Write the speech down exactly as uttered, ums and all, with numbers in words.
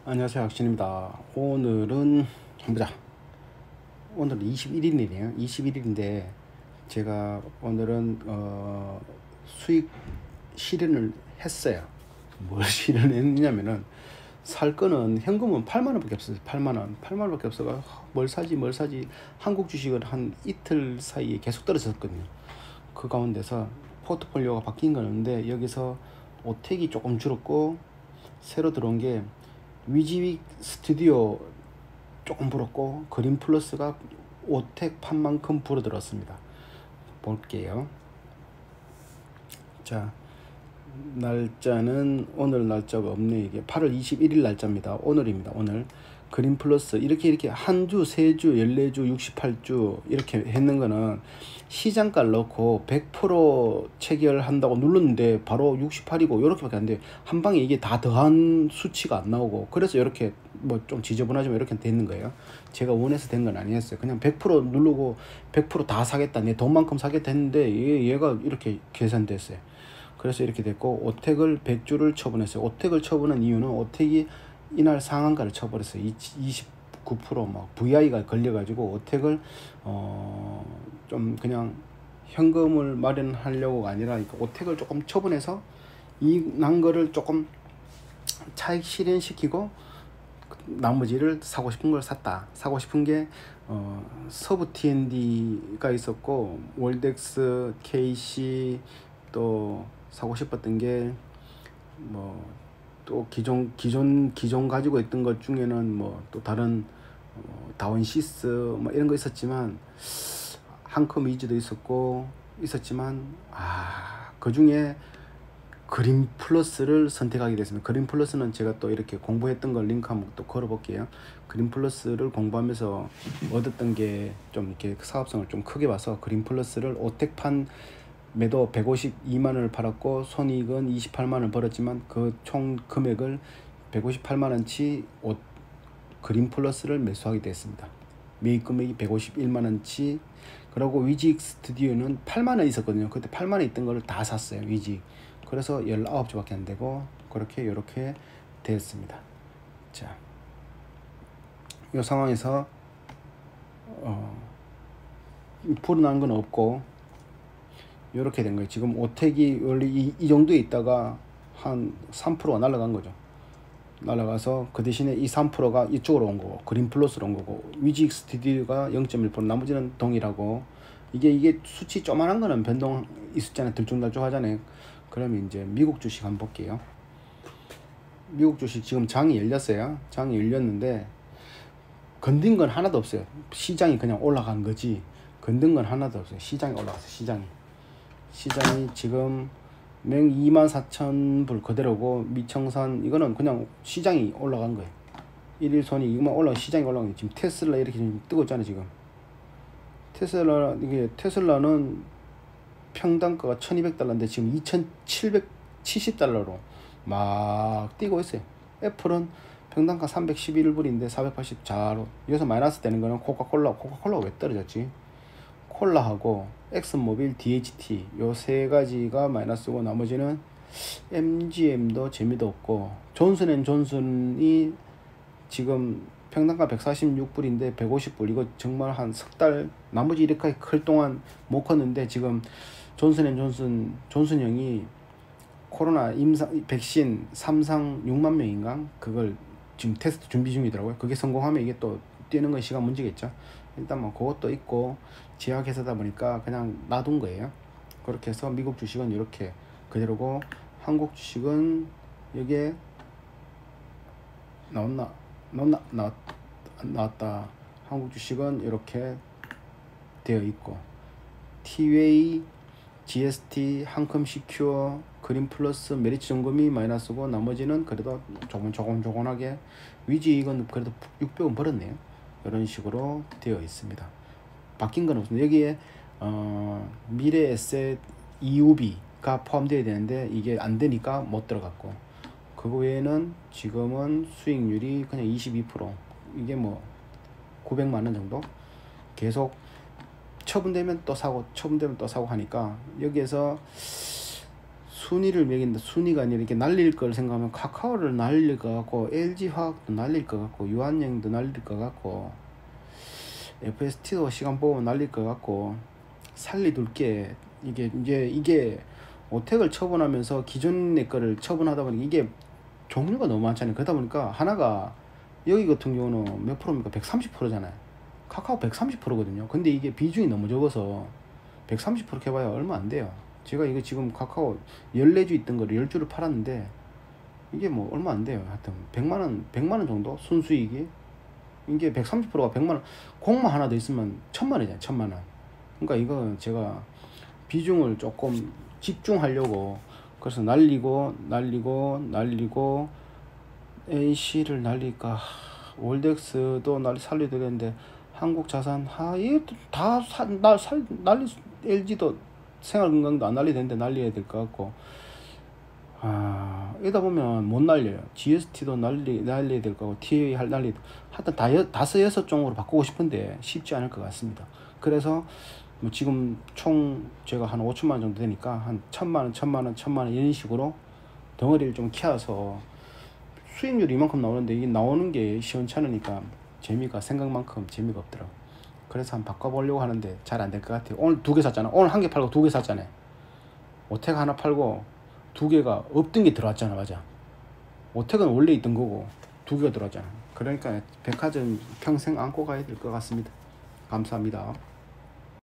안녕하세요, 학신입니다. 오늘은 보자. 오늘 이십일 일이네요. 이십일 일인데 제가 오늘은 어, 수익 실현을 했어요. 뭘 실현했냐면은 살 거는 현금은 팔만 원밖에 없어요. 팔만 원, 팔만 원밖에 없어가 뭘 사지 뭘 사지 한국 주식은 한 이틀 사이에 계속 떨어졌거든요. 그 가운데서 포트폴리오가 바뀐 거는데 여기서 오택이 조금 줄었고 새로 들어온 게 위지윅 스튜디오 조금 불었고 그린 플러스가 오택 판만큼 불어들었습니다. 볼게요. 자, 날짜는 오늘 날짜가 없네. 이게 팔월 이십일 일 날짜입니다. 오늘입니다. 오늘 그린 플러스 이렇게 이렇게 한 주, 세 주, 열네 주, 육십팔 주 이렇게 했는 거는 시장가를 넣고 백 퍼센트 체결한다고 눌렀는데 바로 육십팔이고 이렇게밖에 안 돼요. 한 방에 이게 다 더한 수치가 안 나오고 그래서 이렇게 뭐 좀 지저분하지만 이렇게 되는 거예요. 제가 원해서 된 건 아니었어요. 그냥 백 퍼센트 누르고 백 퍼센트 다 사겠다, 내 돈만큼 사겠다 했는데 얘, 얘가 이렇게 계산됐어요. 그래서 이렇게 됐고 오택을 백 주를 처분했어요. 오택을 처분한 이유는 오택이 이날 상한가를 쳐버렸어요. 이십구 퍼센트 막 브이아이가 걸려가지고 오택을 어 좀 그냥 현금을 마련하려고가 아니라 오택을 조금 처분해서 이 난 거를 조금 차익 실현시키고 나머지를 사고 싶은 걸 샀다. 사고 싶은 게 어, 서부 티엔디가 있었고 월덱스, 케이씨 또 사고 싶었던 게 뭐 또 기존 기존 기존 가지고 있던 것 중에는 뭐 또 다른 어, 다원시스 뭐 이런 거 있었지만 한컴 위즈도 있었고 있었지만 아, 그 중에 그린 플러스를 선택하게 됐습니다. 그린 플러스는 제가 또 이렇게 공부했던 걸 링크 한번 또 걸어 볼게요. 그린 플러스를 공부하면서 얻었던 게 좀 이렇게 사업성을 좀 크게 봐서 그린 플러스를 오택판 매도 백오십이만 원을 팔았고 손익은 이십팔만 원 벌었지만 그 총 금액을 백오십팔만 원치 오, 그린 플러스를 매수하게 됐습니다. 매입 금액이 백오십일만 원치. 그리고 위지윅 스튜디오는 팔만 원 있었거든요. 그때 팔만 원 있던 걸 다 샀어요. 위지윅. 그래서 열아홉 주밖에 안 되고 그렇게 이렇게 되었습니다. 자, 이 상황에서 어, 불어난 건 없고 이렇게 된 거예요. 지금 오택이 원래 이, 이 정도에 있다가 한 삼 퍼센트가 날아간 거죠. 날아가서 그 대신에 이 삼 퍼센트가 이쪽으로 온 거고 그린 플러스로 온 거고 위지윅 스튜디오가 영 점 일 퍼센트 나머지는 동일하고 이게 이게 수치 조만한 거는 변동 있었잖아요. 들쭉날쭉 하잖아요. 그러면 이제 미국 주식 한번 볼게요. 미국 주식 지금 장이 열렸어요. 장이 열렸는데 건든 건 하나도 없어요. 시장이 그냥 올라간 거지 건든 건 하나도 없어요. 시장이 올라갔어요. 시장이 시장이 지금 맹 이만 사천 불 그대로고 미청산 이거는 그냥 시장이 올라간 거예요. 일일선이 이거만 올라가 시장이 올라간 거예요. 지금 테슬라 이렇게 지금 뜨고 있잖아요. 지금 테슬라 이게 테슬라는 평단가가 천이백 달러인데 지금 이천칠백칠십 달러로 막 뛰고 있어요. 애플은 평단가 삼백십일 불인데 사백팔십 자로 여기서 마이너스 되는 거는 코카콜라 코카콜라가 왜 떨어졌지? 콜라하고 엑슨모빌, 디에이치티 요 세 가지가 마이너스고 나머지는 엠지엠도 재미도 없고 존슨앤존슨이 지금 평단가 백사십육 불인데 백오십 불 이거 정말 한 석 달 나머지 이렇게 클 동안 못 컸는데 지금 존슨앤존슨 존슨형이 코로나 임상 백신 삼 상 육만 명인가 그걸 지금 테스트 준비 중이더라고요. 그게 성공하면 이게 또 뛰는 건 시간 문제겠죠. 일단 뭐 그것도 있고 제약회사다 보니까 그냥 놔둔 거예요. 그렇게 해서 미국 주식은 이렇게 그대로고 한국 주식은 여기에 나왔나 나왔나 나왔, 나왔다. 한국 주식은 이렇게 되어 있고 티웨이, 지에스티, 한컴 시큐어, 그린 플러스, 메리츠 점검이 마이너스고 나머지는 그래도 조금 조금 조금하게 위지윅은 그래도 육백 원 벌었네요. 이런 식으로 되어 있습니다. 바뀐 건 없습니다. 여기에 어, 미래에셋 이유비가 포함되어야 되는데 이게 안 되니까 못 들어갔고 그거 외에는 지금은 수익률이 그냥 이십이 퍼센트 이게 뭐 구백만 원 정도 계속 처분되면 또 사고 처분되면 또 사고 하니까 여기에서 순위를 매긴다. 순위가 아니라 이렇게 날릴 걸 생각하면 카카오를 날릴 것 같고 엘지화학도 날릴 것 같고 유한영도 날릴 것 같고 에프에스티도 시간 보면 날릴 것 같고 살리둘 게 이게 이제 이게 오택을 처분하면서 기존의 거를 처분하다 보니까 이게 종류가 너무 많잖아요. 그러다 보니까 하나가 여기 같은 경우는 몇 프로입니까? 백삼십 퍼센트잖아요. 카카오 백삼십 퍼센트거든요. 근데 이게 비중이 너무 적어서 백삼십 퍼센트 해봐야 얼마 안 돼요. 제가 이거 지금 카카오 열네 주 있던 거를 열 주를 팔았는데 이게 뭐 얼마 안 돼요. 하여튼 백만 원, 백만 원 정도 순수익이 이게 백삼십 퍼센트가 백만 원, 공만 하나 더 있으면 천만 원이잖아요. 천만 원. 그러니까 이거 제가 비중을 조금 집중하려고 그래서 날리고 날리고 날리고 에이씨를 날릴까 월덱스도 날 살려야 되는데 한국자산 하얘다날 살 날리 엘지도 생활건강도 안 날려야 되는데 날려야 될 것 같고 아 이러다 보면 못 날려요. 지에스티도 날리 날려야 될 것 같고 티에이 할 날리 하여튼 다 여, 다섯 여섯 종으로 바꾸고 싶은데 쉽지 않을 것 같습니다. 그래서 뭐 지금 총 제가 한 오천만 원 정도 되니까 한 천만 원 천만 원 천만 원 이런 식으로 덩어리를 좀 키워서 수익률이 이만큼 나오는데 이게 나오는 게 시원찮으니까 재미가 생각만큼 재미가 없더라고. 그래서 한번 바꿔보려고 하는데 잘 안 될 것 같아요. 오늘 두 개 샀잖아. 오늘 한 개 팔고 두 개 샀잖아요. 오택 하나 팔고 두 개가 없던 게 들어왔잖아. 맞아. 오택은 원래 있던 거고 두 개가 들어왔잖아. 그러니까 백화점 평생 안고 가야 될 것 같습니다. 감사합니다.